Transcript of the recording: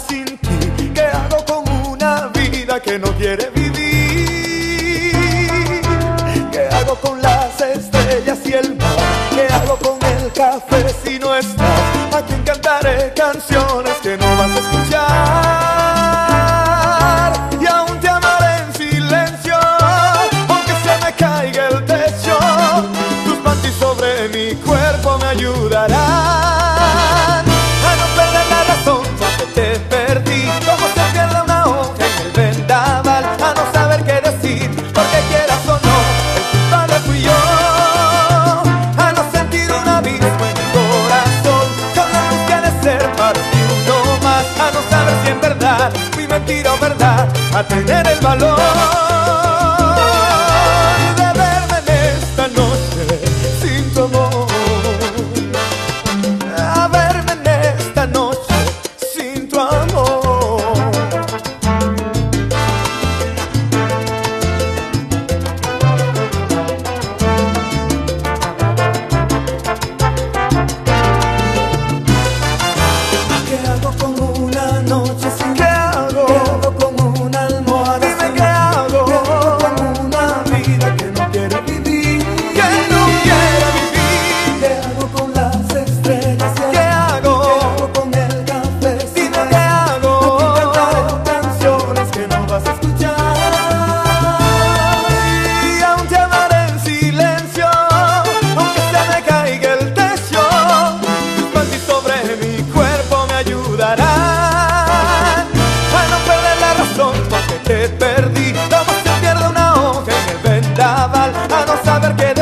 sin ti? ¿Qué hago con una vida que no quiere vivir? ¿Qué hago con las estrellas y el mar? ¿Qué hago con el café si no estás? ¿A quién cantaré canciones que no vas a escuchar? Y aún te amaré en silencio, aunque se me caiga el techo. Tus panties sobre mi cuerpo me ayudarán a no perder la razón porque te perdí. Como se pierde una hoja en el vendaval, a no saber qué decir, porque quieras o no, el culpable fui yo. A no sentir un abismo en mi corazón, con la angustia de ser para ti uno más. A no saber si en verdad fui mentira o verdad, a tener el valor de verme en esta noche sin tu amor, a verme en esta noche sin tu amor. ¿Qué hago con una noche sin ti? ¿Qué hago? ¿Qué hago con una almohada? Dime qué hago. ¿Qué hago con una vida que no quiere vivir? Que no quiere vivir. ¿Qué hago con las estrellas? ¿Qué hago? ¿Qué hago con el café? Dime qué hago. Aquí cantaré canciones que no vas a escuchar. Y aún te amaré en silencio, aunque se me caiga el techo. Tus panties sobre mi cuerpo me ayudarán a no perder la razón porque te perdí. Como se pierde una hoja en el vendaval, a no saber qué